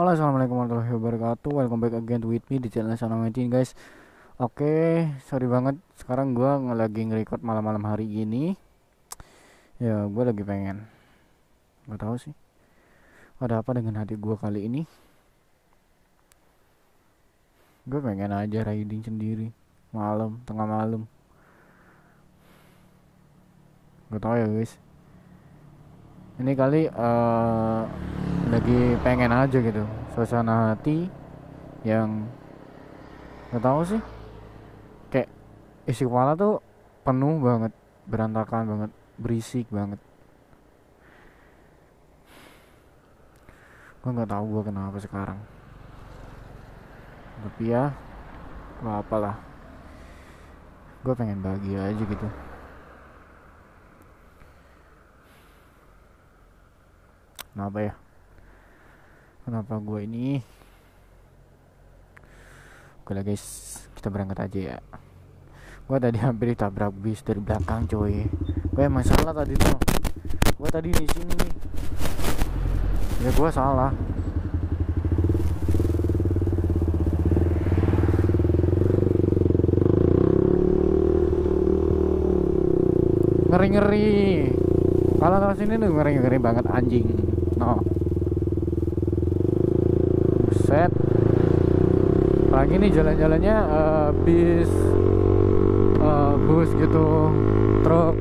Halo, assalamualaikum warahmatullahi wabarakatuh. Welcome back again with me di channel Sana 19 guys. Oke, sorry banget. Sekarang gua lagi nge-record malam-malam hari gini. Ya, gua lagi pengen. Gak tahu sih. Ada apa dengan hati gua kali ini? Gue pengen aja riding sendiri malam, tengah malam. Gak tahu ya guys. Ini kali lagi pengen aja gitu. Suasana hati yang gak tahu sih. Kayak isi kepala tuh penuh banget, berantakan banget, berisik banget. Gue nggak tahu gue kenapa sekarang, tapi ya nggak apalah, gue pengen bahagia aja gitu. Kenapa ya, kenapa gue ini. Oke lah guys, kita berangkat aja ya. Gue tadi hampir ditabrak bis dari belakang coy. Gue emang salah tadi tuh. Gue tadi di sini nih. Ya gue salah. Ngeri-ngeri. Kalau lewat sini tuh ngeri-ngeri banget anjing. No. Buset. Lagi nih jalan-jalannya bis, bus gitu, truk.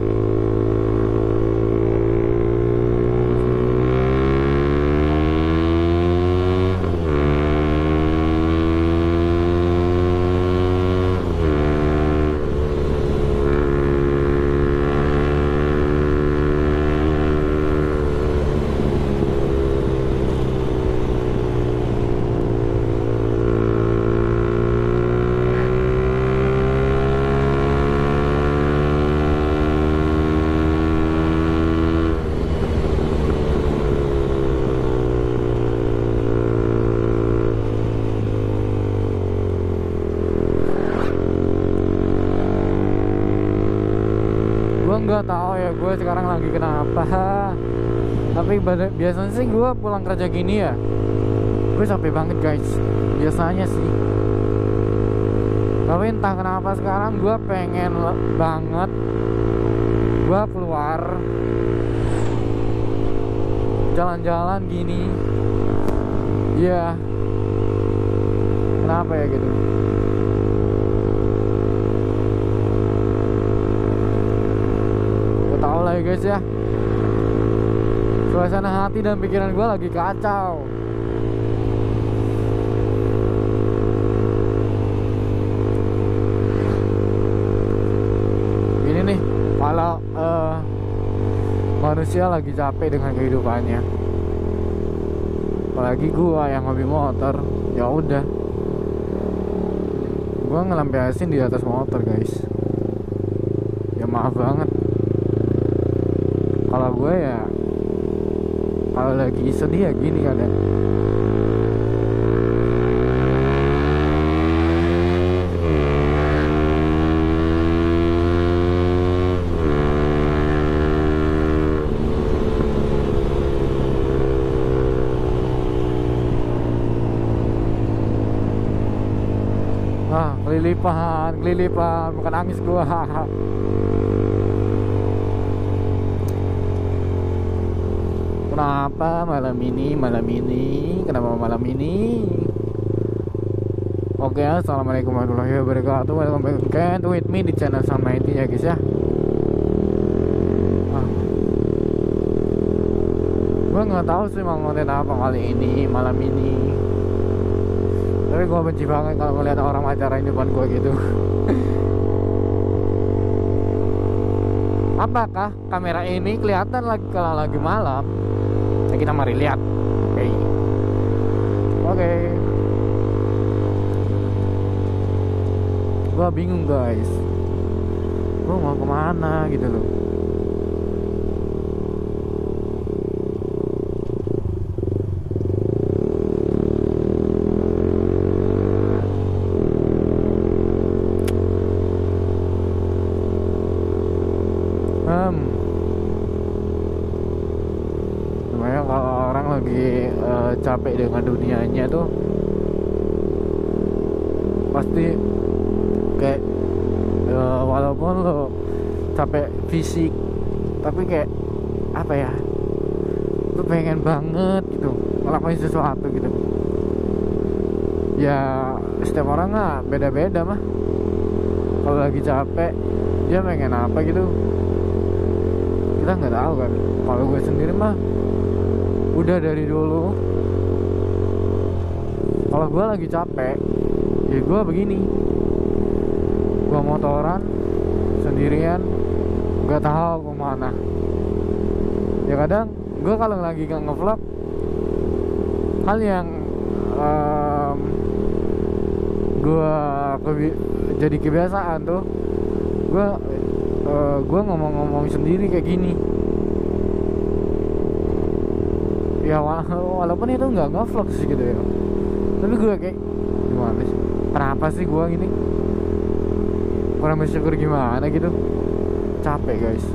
Gue nggak tahu ya gue sekarang lagi kenapa, tapi biasanya sih gue pulang kerja gini ya gue capek banget guys biasanya sih, tapi entah kenapa sekarang gue pengen banget gue keluar jalan-jalan gini ya. Kenapa ya gitu. Tahu lah ya guys ya, suasana hati dan pikiran gue lagi kacau. Ini nih kalau manusia lagi capek dengan kehidupannya, apalagi gue yang hobi motor, ya udah gue ngelampiasin di atas motor guys. Ya maaf banget kalau gue ya, kalau lagi sedih ya gini kadang. Kelilipan bukan nangis gue. Kenapa malam ini? Kenapa malam ini? Oke, assalamualaikum warahmatullahi wabarakatuh. Welcome back again with me di channel Sana 19 ya guys ya. Gue nggak tahu sih mau konten apa kali ini malam ini. Tapi gue benci banget kalau ngeliat orang pacaran di depan gue gitu. Apakah kamera ini kelihatan lagi kalau lagi malam? Ya kita mari lihat. Oke. Gua bingung guys, gua mau kemana gitu loh. Namanya kalau orang lagi capek dengan dunianya tuh pasti kayak walaupun lo capek fisik tapi kayak apa ya, lu pengen banget gitu ngelakuin sesuatu gitu. Ya setiap orang lah beda-beda mah. Kalau lagi capek dia pengen apa gitu kita nggak tahu kan. Kalau gue sendiri mah udah dari dulu, kalau gue lagi capek ya gue begini, gue motoran sendirian nggak tahu kemana. Ya kadang gue kalau lagi gak ngevlog, hal yang gue jadi kebiasaan tuh gue ngomong-ngomong sendiri kayak gini. Ya walaupun itu nggak ngevlog sih gitu ya, tapi gue kayak gimana sih, kenapa sih gue gini, kurang bersyukur gimana gitu. Capek guys.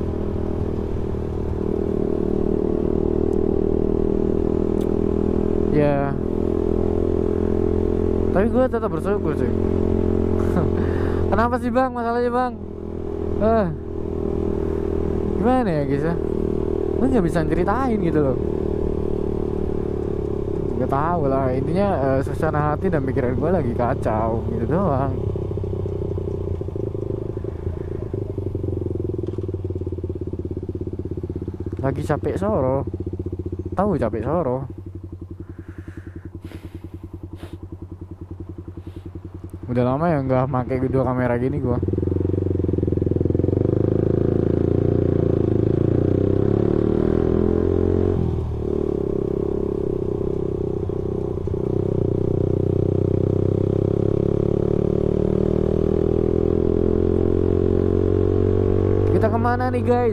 Ya tapi gue tetap bersyukur sih. Kenapa sih bang masalahnya bang? Gimana ya guys ya, gue nggak bisa ceritain gitu loh. Gak tahu lah, intinya suasana hati dan pikiran gue lagi kacau gitu doang. Lagi capek soro, tahu capek soro. Udah lama ya nggak pakai dua kamera gini gua. Kita kemana nih guys?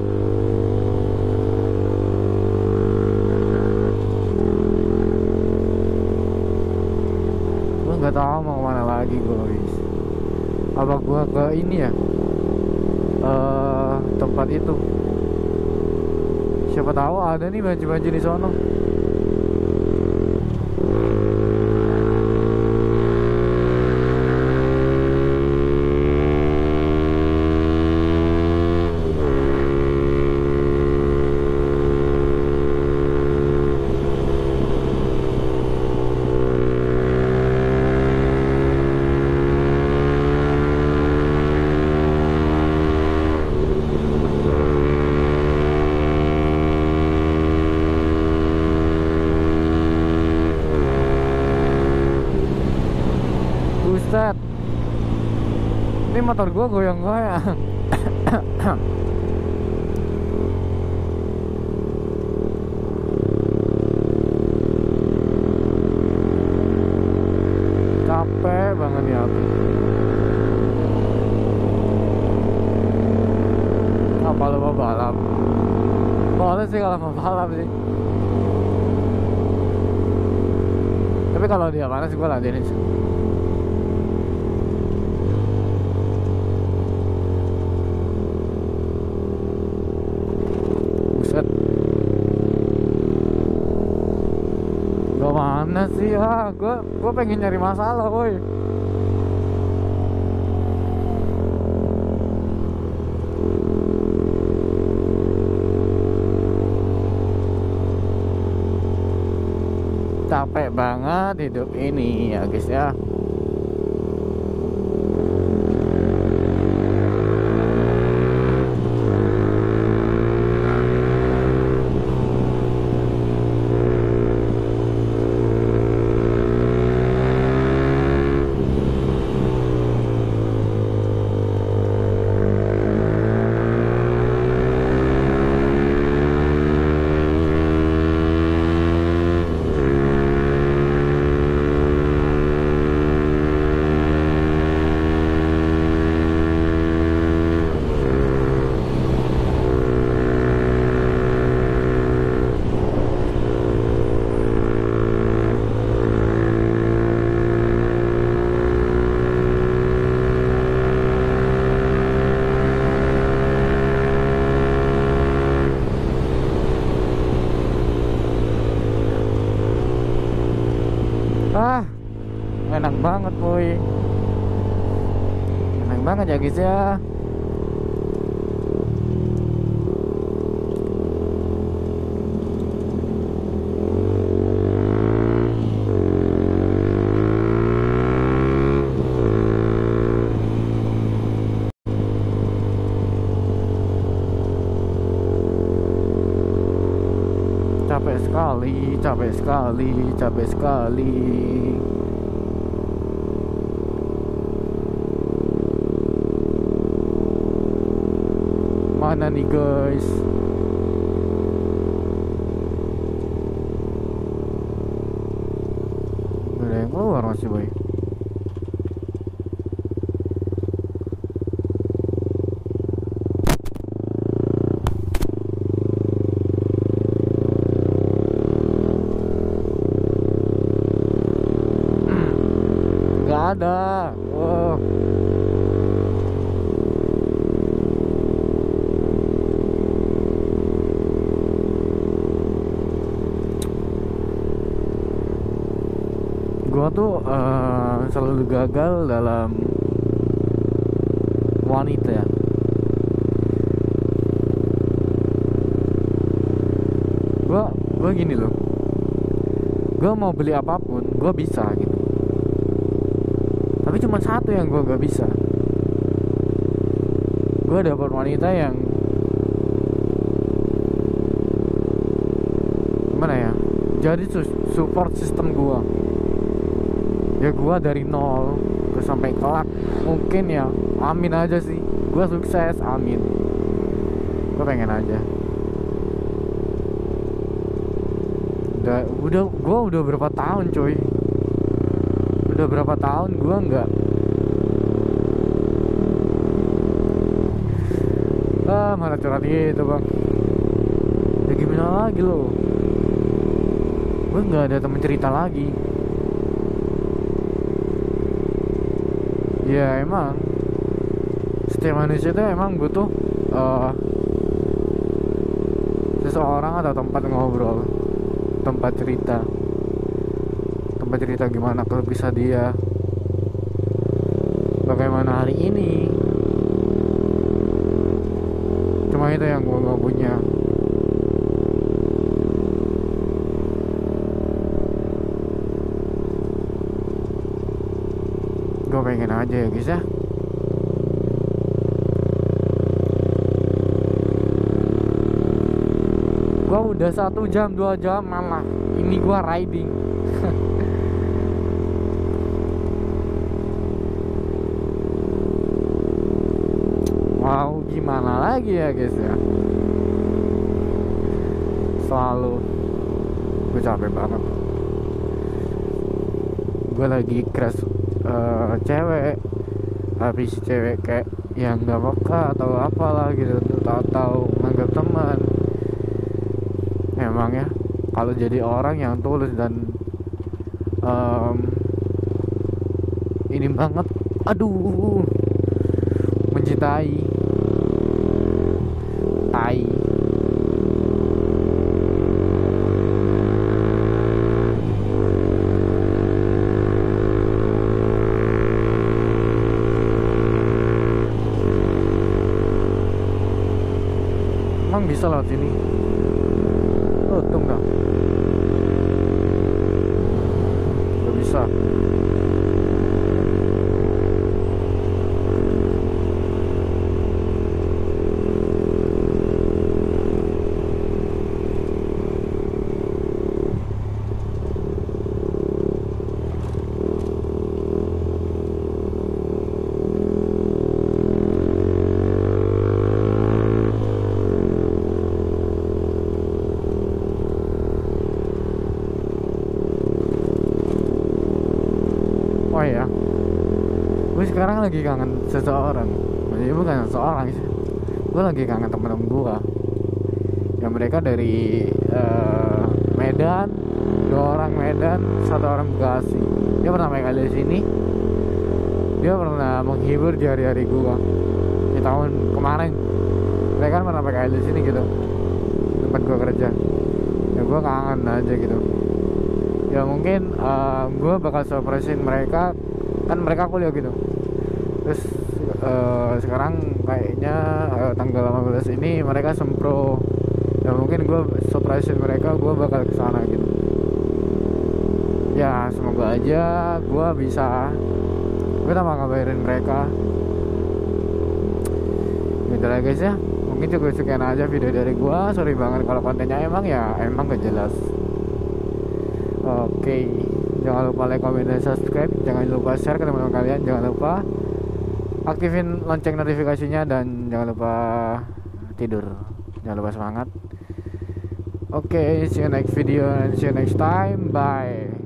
Gua nggak tahu mau kemana lagi guys. Apa gua ke ini ya? Tempat itu. Siapa tahu ada nih baju-baju di sono. Buset, ini motor gua goyang-goyang. Capek banget ya aku. Apa lu mau balap? Boleh sih kalau mau balap sih. Tapi kalau dia panas gua ladenin sih. Gak mana sih ya, gue pengen nyari masalah woi. Capek banget hidup ini ya guys ya. cuy. Enak banget ya guys ya. Capek sekali, capek sekali, capek sekali. Mana nih guys? Gak ada yang keluar masih boy. Gak ada. Wow. Gua tuh selalu gagal dalam wanita ya. Gua gini loh. Gua mau beli apapun, gua bisa gitu. Tapi cuma satu yang gua gak bisa. Gua dapet wanita yang gimana ya? Jadi support system gua. Ya gua dari nol ke sampai kelak mungkin ya, amin aja sih, gua sukses, amin. Gua pengen aja. Gua udah berapa tahun coy, udah berapa tahun gua nggak malah curhat gitu bang. Ya gimana lagi lo, gua nggak ada temen cerita lagi. Ya emang setiap manusia itu emang butuh seseorang atau tempat ngobrol, tempat cerita gimana kalau bisa dia, bagaimana hari ini. Cuma itu yang gue gak punya. Gue pengen aja ya guys ya. Gue udah 1 jam 2 jam malah ini gue riding. Mau gimana lagi ya guys ya. Selalu gue capek banget. Gue lagi crash cewek, habis cewek kayak yang gak peka atau apalah gitu, atau nganggap teman. Emang ya kalau jadi orang yang tulus dan ini banget, aduh, mencintai tai. Emang bisa lewat sini? Oh, tunggu. Gak bisa. Oh ya, gue sekarang lagi kangen seseorang. Jadi bukan seseorang sih, gue lagi kangen temen-temen gue. Yang mereka dari Medan, 2 orang Medan, 1 orang Bekasi. Dia pernah main kali di sini. Dia pernah menghibur di hari-hari gue di tahun kemarin. Mereka kan pernah pakai kali di sini gitu, tempat gue kerja. Ya gue kangen aja gitu. Ya mungkin gue bakal surprisein mereka kan mereka kuliah gitu. Terus sekarang kayaknya tanggal 15 ini mereka sempro, ya mungkin gue surprisein mereka, gue bakal kesana gitu. Ya semoga aja gue bisa ngabarin mereka gitu lah guys ya. Mungkin cukup sekian aja video dari gue. Sorry banget kalau kontennya emang gak jelas. Oke, jangan lupa like, comment, dan subscribe. Jangan lupa share ke teman-teman kalian. Jangan lupa aktifin lonceng notifikasinya, dan jangan lupa tidur, jangan lupa semangat. Oke, see you next video and see you next time, bye.